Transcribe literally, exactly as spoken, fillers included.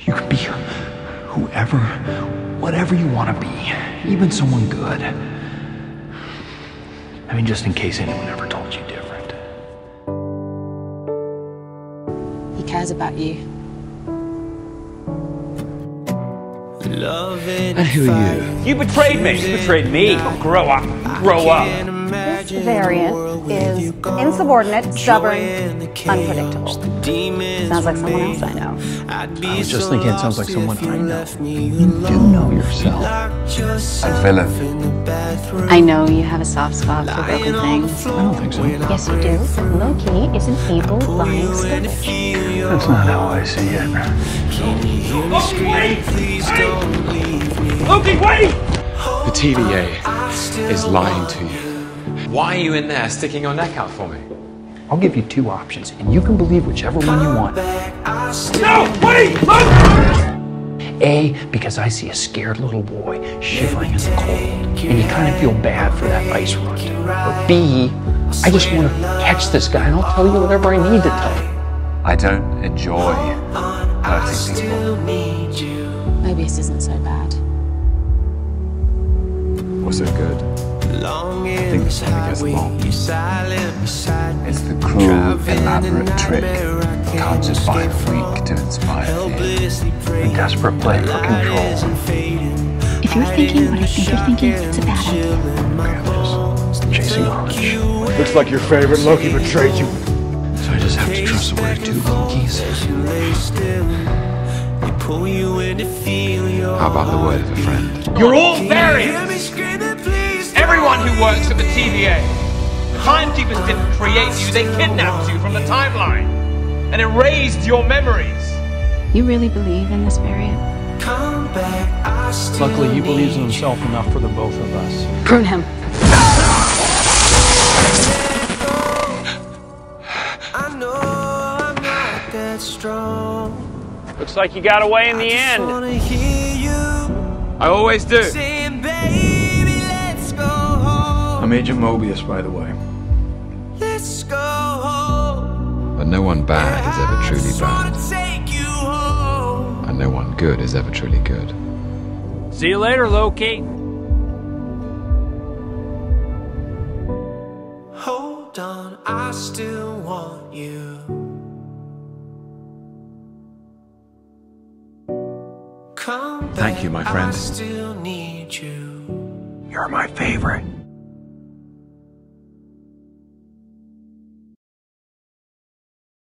You can be whoever, whatever you want to be, even someone good. I mean, just in case anyone ever told you different. He cares about you. And who are you? You betrayed me. You betrayed me. Grow up. Grow up. This variant is insubordinate, stubborn, unpredictable. Sounds like someone else I know. I was just thinking it sounds like someone I know. You do know yourself. A villain. I know you have a soft spot for broken things. I don't think so. Yes, you do. Loki is an evil, lying squibbage. That's not how I see it. Loki, wait! Loki, wait! The T V A is lying to you. Why are you in there sticking your neck out for me? I'll give you two options, and you can believe whichever one you want. No, wait! Look! A, because I see a scared little boy shivering in the cold, and you kind of feel bad for that ice runt. Or B, I just want to catch this guy, and I'll tell you whatever I need to tell you. I don't enjoy hurting people. Maybe this isn't so bad. Or so good. I think the something goes wrong. It's the cruel, elaborate trick conjured by a freak to inspire fear. A desperate play for control. If you're thinking what I think you're thinking, it's a bad idea. Okay, I'm just chasing a hunch. Looks like your favorite Loki betrayed you. So I just have to trust the word of two Lokis. How about the word of a friend? You're all variants. Everyone who works at the T V A. Timekeepers didn't create you, they kidnapped you from the timeline and erased your memories. You really believe in this variant? Luckily, he believes in himself enough for the both of us. Prune him. Looks like you got away in the end. I always do. I'm Agent Mobius, by the way. But no one bad is ever truly bad. And no one good is ever truly good. See you later, Loki. Hold on, I still want you. Come Thank you, my back, friend. I still need you. You're my favorite.